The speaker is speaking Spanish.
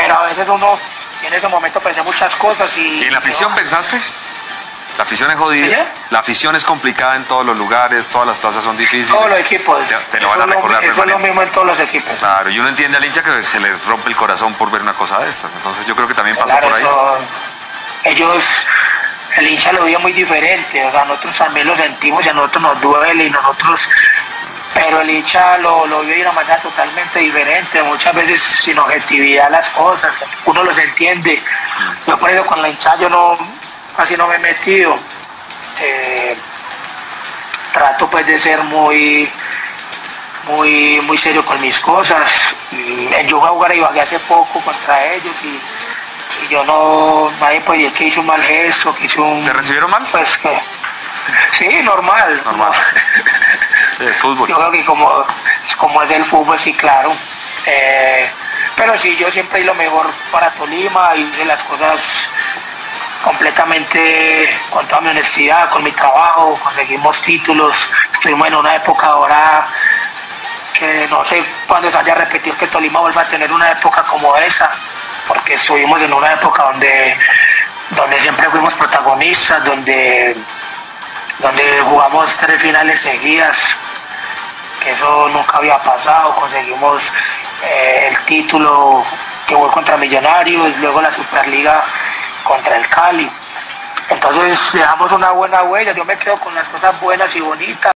pero a veces uno en ese momento pensé muchas cosas y... ¿Y en la afición pensaste? La afición es jodida, ¿Sí? la afición es complicada en todos los lugares, todas las plazas son difíciles. Todos los equipos. Te lo van a recordar Eso es lo mismo en todos los equipos. Claro, y uno entiende al hincha que se les rompe el corazón por ver una cosa de estas. Entonces yo creo que también pasa Claro, por ahí. Ellos, el hincha lo veía muy diferente, o sea, nosotros también lo sentimos y a nosotros nos duele y nosotros, pero el hincha lo vio de una manera totalmente diferente, muchas veces sin objetividad las cosas, uno los entiende. Yo por eso con la hinchada yo casi no me he metido. Trato pues de ser muy serio con mis cosas. Yo fui a jugar a Ibagué hace poco contra ellos y yo nadie puede decir que hice un mal gesto, que hice un... ¿Te recibieron mal? Pues que... Sí, normal. Normal. Es fútbol. Yo creo que como es del fútbol, sí, claro. Pero sí, yo siempre hice lo mejor para Tolima, hice las cosas completamente con toda mi honestidad, con mi trabajo, conseguimos títulos, estuvimos en una época ahora que no sé cuándo se vaya a repetir que Tolima vuelva a tener una época como esa, porque estuvimos en una época donde siempre fuimos protagonistas, donde jugamos 3 finales seguidas, que eso nunca había pasado, conseguimos el título que fue contra Millonarios, luego la Superliga contra el Cali. Entonces dejamos una buena huella, yo me quedo con las cosas buenas y bonitas.